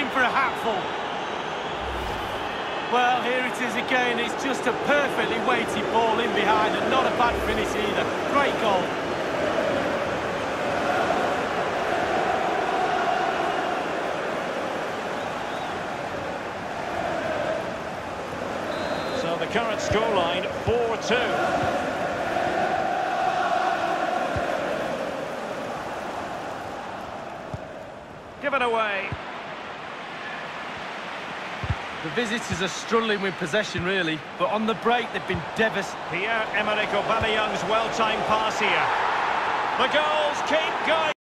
in for a hatful. Well, here it is again. It's just a perfectly weighted ball in behind and not a bad finish either. Great goal. So the current scoreline, 4-2. Give it away. The visitors are struggling with possession, really, but on the break they've been devastating. Pierre-Emerick Aubameyang's well-timed pass here. The goals keep going.